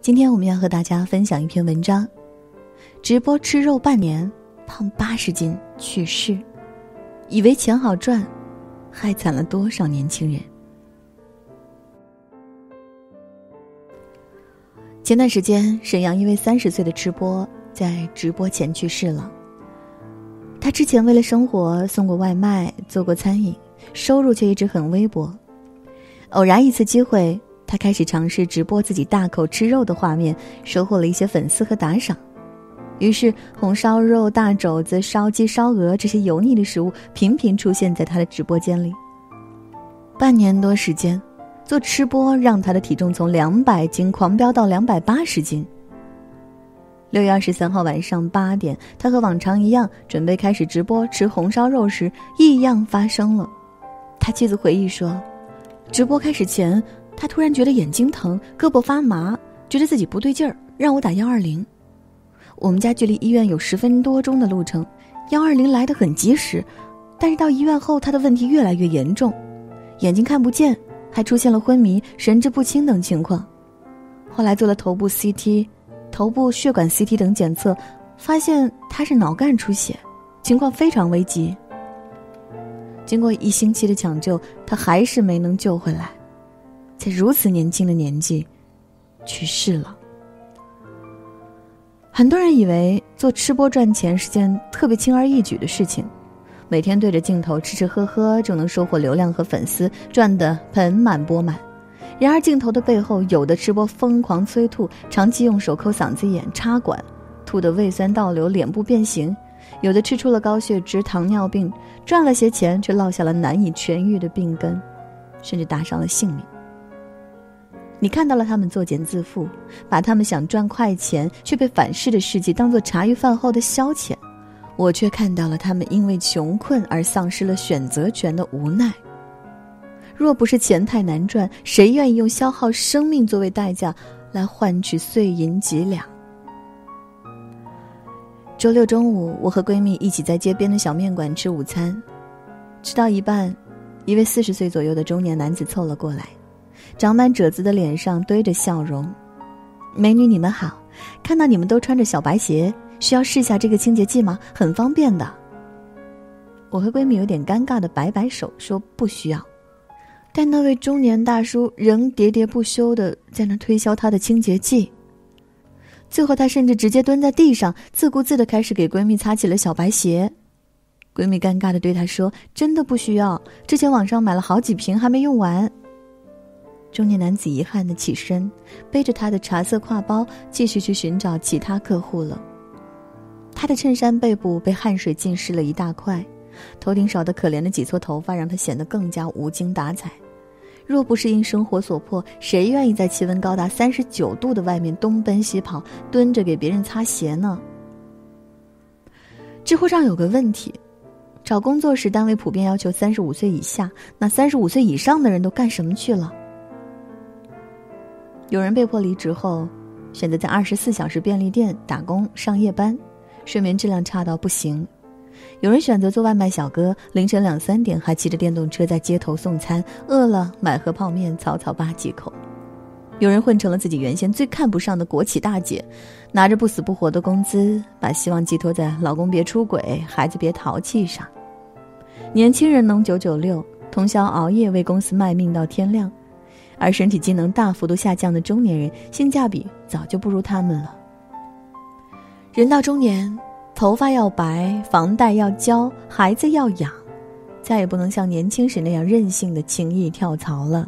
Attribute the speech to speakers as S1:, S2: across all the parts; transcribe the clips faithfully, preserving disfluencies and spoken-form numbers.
S1: 今天我们要和大家分享一篇文章，直播吃肉半年，胖八十斤去世，以为钱好赚，害惨了多少年轻人。前段时间，沈阳一位三十岁的吃播在直播前去世了。他之前为了生活送过外卖，做过餐饮，收入却一直很微薄。偶然一次机会，他开始尝试直播自己大口吃肉的画面，收获了一些粉丝和打赏。于是红烧肉、大肘子、烧鸡、烧鹅这些油腻的食物频频出现在他的直播间里。半年多时间，做吃播让他的体重从两百斤狂飙到两百八十斤。六月二十三号晚上八点，他和往常一样准备开始直播吃红烧肉时，异样发生了。他妻子回忆说，直播开始前，他突然觉得眼睛疼，胳膊发麻，觉得自己不对劲儿，让我打一二零。我们家距离医院有十分多钟的路程，一二零来得很及时，但是到医院后，他的问题越来越严重，眼睛看不见，还出现了昏迷、神志不清等情况。后来做了头部 C T、头部血管 C T 等检测，发现他是脑干出血，情况非常危急。经过一星期的抢救，他还是没能救回来，在如此年轻的年纪去世了。很多人以为做吃播赚钱是件特别轻而易举的事情，每天对着镜头吃吃喝喝就能收获流量和粉丝，赚得盆满钵满。然而镜头的背后，有的吃播疯狂催吐，长期用手抠嗓子眼、插管，吐得胃酸倒流、脸部变形；有的吃出了高血脂、糖尿病，赚了些钱却落下了难以痊愈的病根，甚至搭上了性命。你看到了他们作茧自缚，把他们想赚快钱却被反噬的事迹当作茶余饭后的消遣，我却看到了他们因为穷困而丧失了选择权的无奈。若不是钱太难赚，谁愿意用消耗生命作为代价来换取碎银几两？周六中午，我和闺蜜一起在街边的小面馆吃午餐，吃到一半，一位四十岁左右的中年男子凑了过来，长满褶子的脸上堆着笑容。美女你们好，看到你们都穿着小白鞋，需要试下这个清洁剂吗？很方便的。我和闺蜜有点尴尬的摆摆手说不需要，但那位中年大叔仍喋喋不休地在那推销他的清洁剂。最后他甚至直接蹲在地上，自顾自地开始给闺蜜擦起了小白鞋。闺蜜尴尬地对他说，真的不需要，之前网上买了好几瓶还没用完。中年男子遗憾地起身，背着他的茶色挎包继续去寻找其他客户了。他的衬衫背部被汗水浸湿了一大块，头顶少得可怜的几撮头发让他显得更加无精打采。若不是因生活所迫，谁愿意在气温高达三十九度的外面东奔西跑，蹲着给别人擦鞋呢？知乎上有个问题，找工作时单位普遍要求三十五岁以下，那三十五岁以上的人都干什么去了？有人被迫离职后，选择在二十四小时便利店打工上夜班，睡眠质量差到不行。有人选择做外卖小哥，凌晨两三点还骑着电动车在街头送餐，饿了买盒泡面草草扒几口。有人混成了自己原先最看不上的国企大姐，拿着不死不活的工资，把希望寄托在老公别出轨、孩子别淘气上。年轻人能九九六，通宵熬夜为公司卖命到天亮，而身体机能大幅度下降的中年人，性价比早就不如他们了。人到中年，头发要白，房贷要交，孩子要养，再也不能像年轻时那样任性的轻易跳槽了。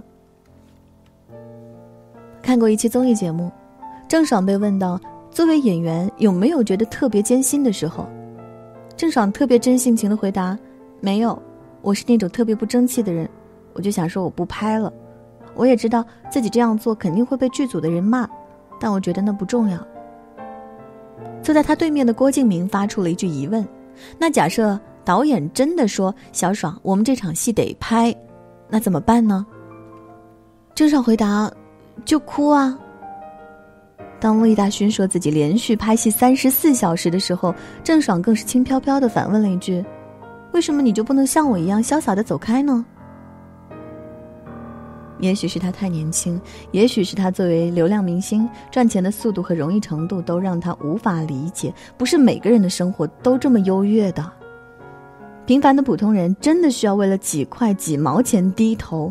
S1: 看过一期综艺节目，郑爽被问到作为演员有没有觉得特别艰辛的时候，郑爽特别真性情的回答，没有，我是那种特别不争气的人，我就想说我不拍了。我也知道自己这样做肯定会被剧组的人骂，但我觉得那不重要。坐在他对面的郭敬明发出了一句疑问，那假设导演真的说，小爽我们这场戏得拍，那怎么办呢？郑爽回答，就哭啊。当魏大勋说自己连续拍戏三十四小时的时候，郑爽更是轻飘飘地反问了一句，为什么你就不能像我一样潇洒地走开呢？ 也许是他太年轻，也许是他作为流量明星赚钱的速度和容易程度都让他无法理解，不是每个人的生活都这么优越的。平凡的普通人真的需要为了几块几毛钱低头？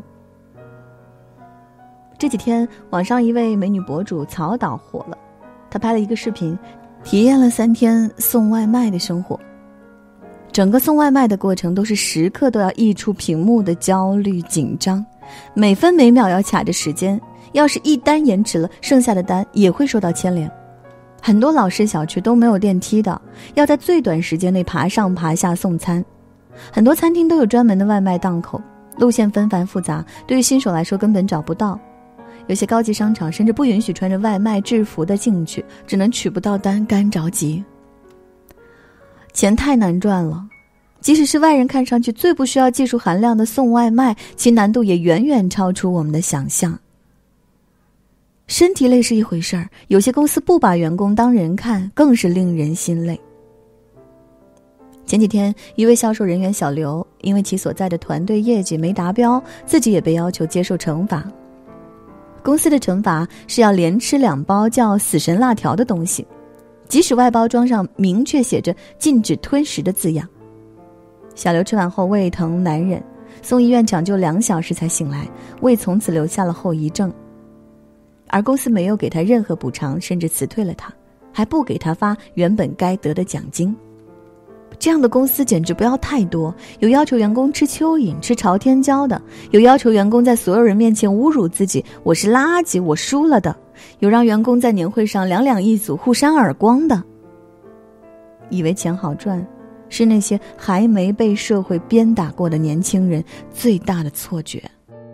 S1: 这几天网上一位美女博主曹导火了，她拍了一个视频，体验了三天送外卖的生活。整个送外卖的过程都是时刻都要溢出屏幕的焦虑紧张，每分每秒要卡着时间，要是一单延迟了，剩下的单也会受到牵连。很多老式小区都没有电梯的，要在最短时间内爬上爬下送餐。很多餐厅都有专门的外卖档口，路线纷繁复杂，对于新手来说根本找不到。有些高级商场甚至不允许穿着外卖制服的进去，只能取不到单干着急。钱太难赚了，即使是外人看上去最不需要技术含量的送外卖，其难度也远远超出我们的想象。身体累是一回事儿，有些公司不把员工当人看，更是令人心累。前几天，一位销售人员小刘，因为其所在的团队业绩没达标，自己也被要求接受惩罚。公司的惩罚是要连吃两包叫死神辣条的东西，即使外包装上明确写着禁止吞食的字样。小刘吃完后胃疼难忍，送医院抢救两小时才醒来，胃从此留下了后遗症。而公司没有给他任何补偿，甚至辞退了他，还不给他发原本该得的奖金。这样的公司简直不要太多，有要求员工吃蚯蚓吃朝天椒的，有要求员工在所有人面前侮辱自己我是垃圾我输了的，有让员工在年会上两两一组互扇耳光的。以为钱好赚，是那些还没被社会鞭打过的年轻人最大的错觉。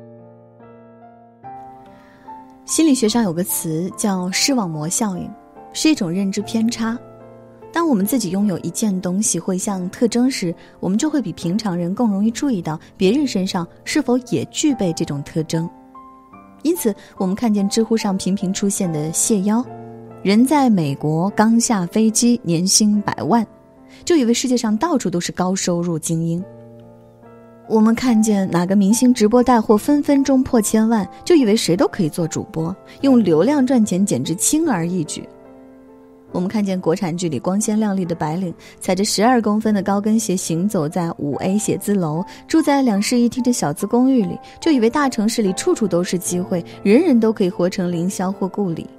S1: 心理学上有个词叫视网膜效应，是一种认知偏差。当我们自己拥有一件东西或一项特征时，我们就会比平常人更容易注意到别人身上是否也具备这种特征。因此我们看见知乎上频频出现的谢邀，人在美国刚下飞机，年薪百万，就以为世界上到处都是高收入精英。我们看见哪个明星直播带货分分钟破千万，就以为谁都可以做主播，用流量赚钱简直轻而易举。我们看见国产剧里光鲜亮丽的白领踩着十二公分的高跟鞋行走在 五 A 写字楼，住在两室一厅的小资公寓里，就以为大城市里处处都是机会，人人都可以活成凌霄或顾里。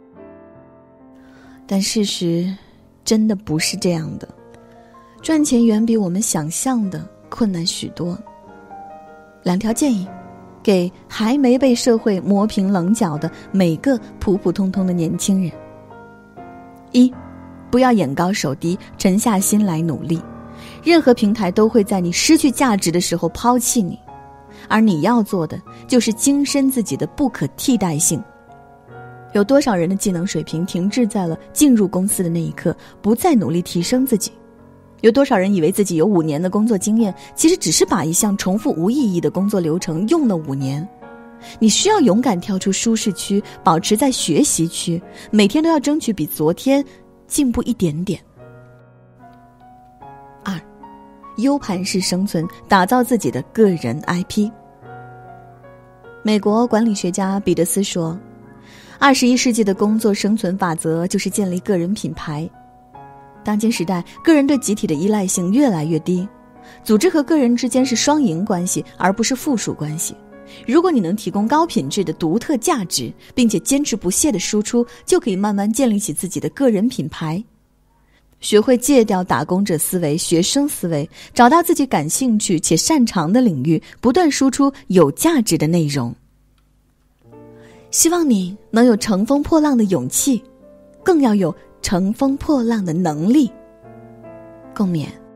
S1: 但事实真的不是这样的，赚钱远比我们想象的困难许多。两条建议给还没被社会磨平棱角的每个普普通通的年轻人。一，不要眼高手低，沉下心来努力。任何平台都会在你失去价值的时候抛弃你，而你要做的就是精深自己的不可替代性。有多少人的技能水平停滞在了进入公司的那一刻，不再努力提升自己？有多少人以为自己有五年的工作经验，其实只是把一项重复无意义的工作流程用了五年。你需要勇敢跳出舒适区，保持在学习区，每天都要争取比昨天进步一点点。二， U 盘式生存，打造自己的个人 I P。 美国管理学家彼得斯说，二十一世纪的工作生存法则就是建立个人品牌。当今时代，个人对集体的依赖性越来越低，组织和个人之间是双赢关系，而不是附属关系。如果你能提供高品质的独特价值，并且坚持不懈的输出，就可以慢慢建立起自己的个人品牌。学会戒掉打工者思维、学生思维，找到自己感兴趣且擅长的领域，不断输出有价值的内容。希望你能有乘风破浪的勇气，更要有乘风破浪的能力。共勉。